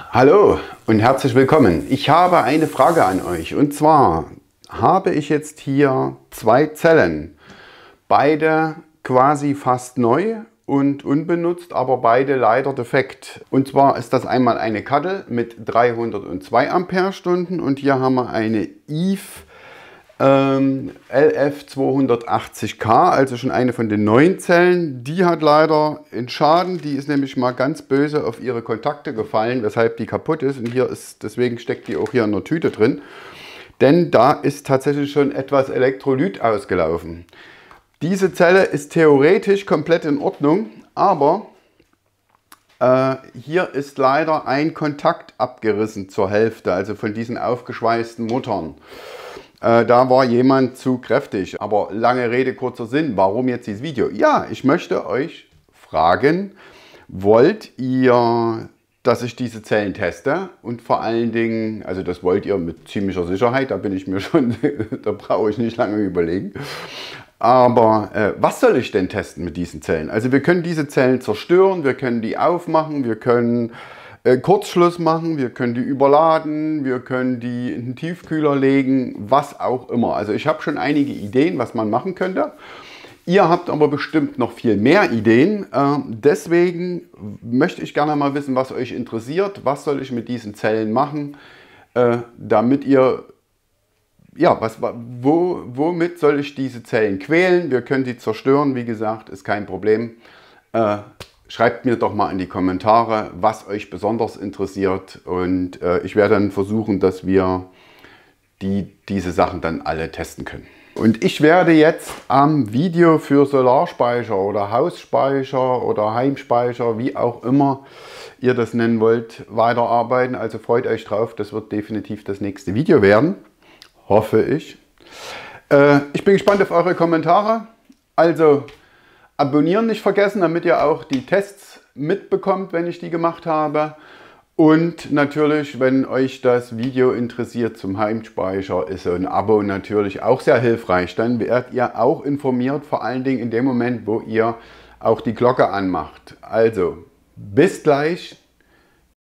Hallo und herzlich willkommen. Ich habe eine Frage an euch und zwar habe ich jetzt hier zwei Zellen, beide quasi fast neu und unbenutzt, aber beide leider defekt. Und zwar ist das einmal eine Kattel mit 302 Ampere-Stunden und hier haben wir eine Eve LF280K, also schon eine von den neuen Zellen. Die hat leider einen Schaden, die ist nämlich mal ganz böse auf ihre Kontakte gefallen, weshalb die kaputt ist. Und deswegen steckt die auch hier in der Tüte drin. Denn da ist tatsächlich schon etwas Elektrolyt ausgelaufen. Diese Zelle ist theoretisch komplett in Ordnung, aber hier ist leider ein Kontakt abgerissen zur Hälfte, also von diesen aufgeschweißten Muttern. Da war jemand zu kräftig. Aber lange Rede, kurzer Sinn. Warum jetzt dieses Video? Ja, ich möchte euch fragen, wollt ihr, dass ich diese Zellen teste? Und vor allen Dingen, also das wollt ihr mit ziemlicher Sicherheit, da bin ich mir schon, da brauche ich nicht lange überlegen. Aber was soll ich denn testen mit diesen Zellen? Also wir können diese Zellen zerstören, wir können die aufmachen, wir können Kurzschluss machen, wir können die überladen, wir können die in den Tiefkühler legen, was auch immer. Also ich habe schon einige Ideen, was man machen könnte. Ihr habt aber bestimmt noch viel mehr Ideen. Deswegen möchte ich gerne mal wissen, was euch interessiert. Was soll ich mit diesen Zellen machen, damit ihr, ja, womit soll ich diese Zellen quälen? Wir können die zerstören, wie gesagt, ist kein Problem. Schreibt mir doch mal in die Kommentare, was euch besonders interessiert und ich werde dann versuchen, dass wir diese Sachen dann alle testen können. Und ich werde jetzt am Video für Solarspeicher oder Hausspeicher oder Heimspeicher, wie auch immer ihr das nennen wollt, weiterarbeiten. Also freut euch drauf, das wird definitiv das nächste Video werden, hoffe ich. Ich bin gespannt auf eure Kommentare. Also abonnieren nicht vergessen, damit ihr auch die Tests mitbekommt, wenn ich die gemacht habe. Und natürlich, wenn euch das Video interessiert zum Heimspeicher, ist so ein Abo natürlich auch sehr hilfreich. Dann werdet ihr auch informiert, vor allen Dingen in dem Moment, wo ihr auch die Glocke anmacht. Also, bis gleich.